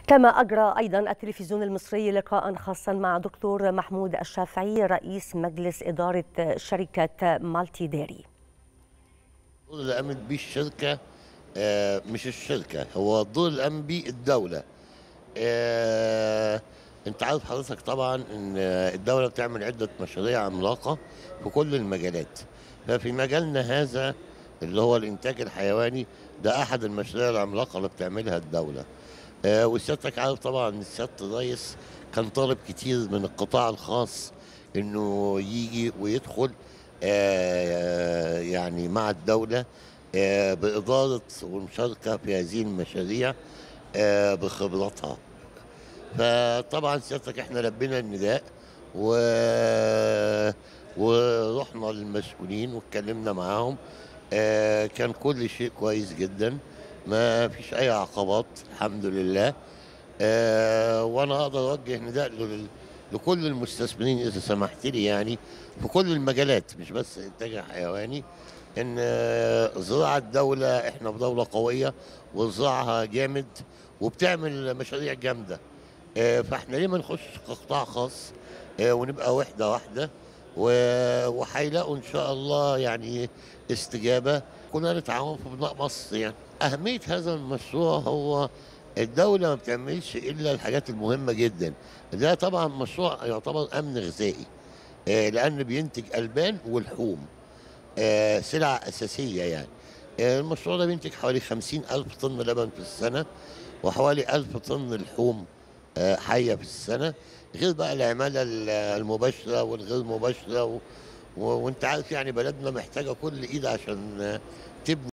كما أجرى أيضا التلفزيون المصري لقاء خاصا مع دكتور محمود الشافعي رئيس مجلس إدارة شركة مالتي ديري. الدور اللي قامت بيه الشركة مش الشركة، هو الدور اللي قام بيه الدولة. انت عارف حضرتك طبعا ان الدولة بتعمل عدة مشاريع عملاقة في كل المجالات. ففي مجالنا هذا اللي هو الانتاج الحيواني، ده احد المشاريع العملاقة اللي بتعملها الدولة. وسيادتك عارف طبعا ان سيادة الرئيس كان طالب كتير من القطاع الخاص انه يجي ويدخل يعني مع الدولة بإدارة والمشاركة في هذه المشاريع بخبراتها. فطبعا سيادتك احنا لبينا النداء و... ورحنا للمسؤولين واتكلمنا معاهم. كان كل شيء كويس جدا، ما فيش اي عقبات الحمد لله. وانا اقدر اوجه نداء لكل المستثمرين اذا سمحت لي، يعني في كل المجالات مش بس الانتاج الحيواني، ان زراعه الدوله، احنا في دوله قويه وزراعها جامد وبتعمل مشاريع جامده. فاحنا ليه ما نخش كقطاع خاص ونبقى وحده واحده وهيلاقوا ان شاء الله يعني استجابه. كنا نتعاون في بناء مصر. يعني اهميه هذا المشروع هو الدوله ما بتعملش الا الحاجات المهمه جدا. ده طبعا مشروع يعتبر امن غذائي، لان بينتج البان ولحوم، سلع اساسيه يعني. المشروع ده بينتج حوالي 50,000 طن لبن في السنه، وحوالي 1000 طن لحوم حيه في السنه، غير بقى العماله المباشره والغير مباشره وانت عارف يعني بلدنا محتاجه كل ايد عشان تبني